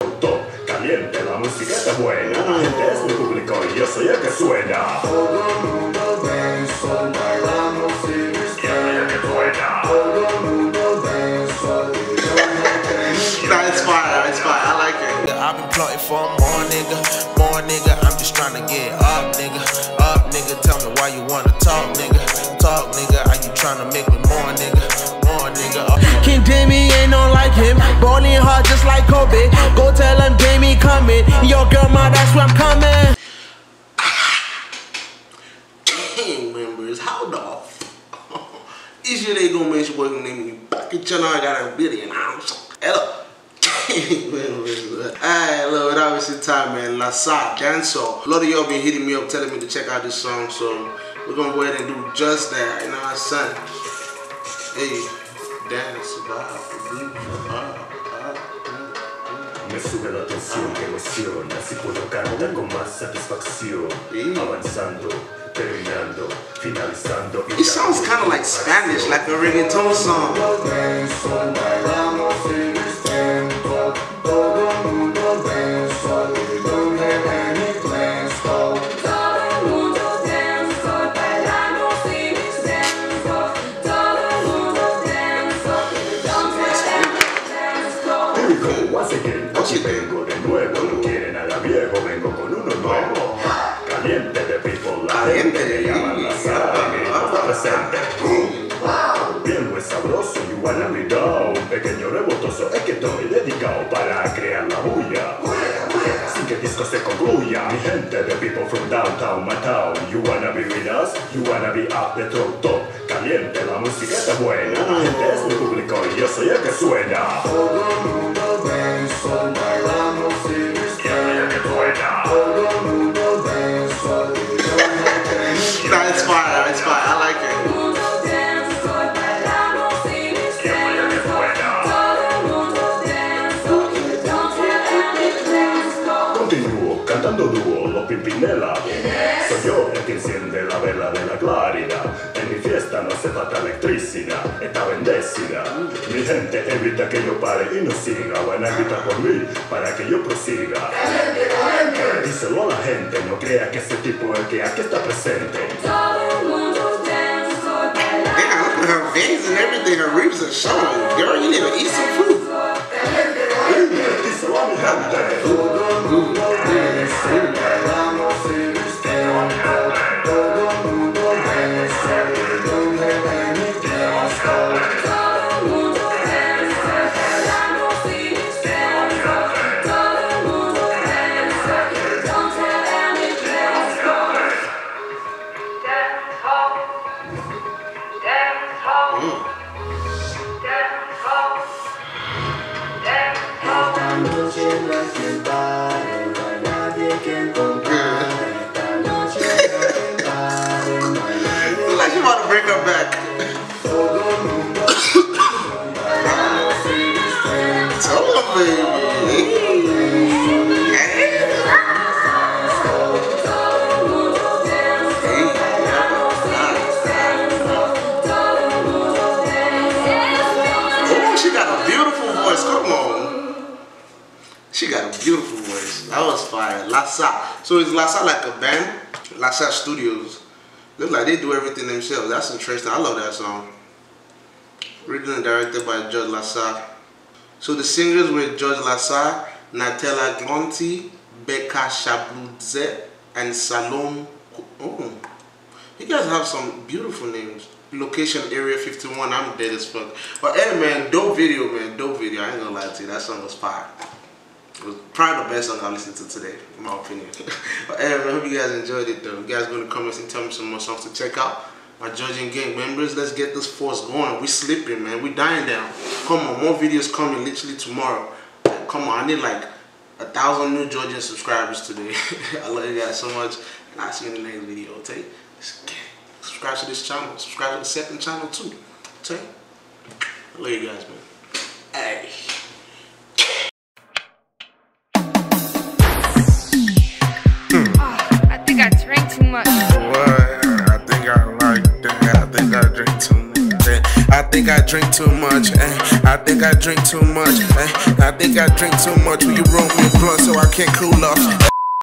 Caliente, la música está buena. La gente es mi público y yo soy el que suena. Todo el mundo denso, bailando sin misterio. Que suena. Todo el mundo denso. It's fire, it's fire, I like it. I've been plotting for more nigga, I'm just trying to get up, nigga, tell me why you wanna talk, nigga, are you trying to make me more, nigga. King Damie ain't no like him, balling hard just like Kobe, go tell him Damie coming, yo girl, ma, that's where I'm coming. Gang members, how the is your day gonna make sure working name you back at channel? I got a video now. Hello. Alright, look, without wasting time, man. Lassa, Dancehall. A lot of y'all been hitting me up telling me to check out this song, so we're gonna go ahead and do just that. You know what I'm saying? Hey, dance, Me sube la tensión que emociona, si puedo cantar con más satisfacción, avanzando, terminando, finalizando. It sounds kind of like Spanish, like a reggaeton song. Aquí vengo de nuevo, no quiere nada viejo, vengo con uno nuevo. Caliente de people, la gente me llama Lassa, mi está presente. Bien muy sabroso, you wanna be down. Pequeño rebotoso, es que estoy dedicado para crear la bulla. Sin que el disco se concluya. Mi gente de people from downtown, my town. You wanna be with us, you wanna be up the top. Caliente, la música está buena. La gente es mi público y yo soy el que suena. Todo el mundo denso, bailando sin misterio. Que suena. Todo el mundo denso. It's fire, it's fire, I like it. Continúo cantando dúo, los Pimpinela. Soy yo el que enciende la vela de la claridad. En mi fiesta no hace falta electricidad, está bendecida. Mi gente evita que yo pare y no siga. Van a gritar por mí para que yo prosiga. Díselo a la gente, no crea que ese tipo es el que aquí está presente. Damn, look at her veins and everything, her ribs are showing. Girl, you need to eat some food. Díselo a mi gente. Like you about to bring her back. Tell her, baby. Oh, she got a beautiful voice. Come on. She got a beautiful voice. That was fire. Lassa. So is Lassa like a band? Lassa Studios. Looks like they do everything themselves. That's interesting. I love that song. Written and directed by George Lassa. So the singers were George Lassa, Natella Glonti, Becca Shabudze, and Salom. Oh, you guys have some beautiful names. Location Area 51. I'm dead as fuck. But hey, man, dope video, man. Dope video. I ain't gonna lie to you. That song was fire. It was probably the best song I listened to today, in my opinion. But hey, man, I hope you guys enjoyed it though. You guys go in the comments and tell me some more songs to check out. My judging gang members, let's get this force going. We sleeping, man. We dying down. Come on, more videos coming literally tomorrow. Come on, I need like 1,000 new judging subscribers today. I love you guys so much, and I'll see you in the next video. Okay? Subscribe to this channel. Subscribe to the second channel too. Okay? I love you guys, man. Hey. I think I drank too much. What? I think I drink too much. I think I drink too much. I think I drink too much. I think I drink too much. Will you roll me a blunt so I can't cool off?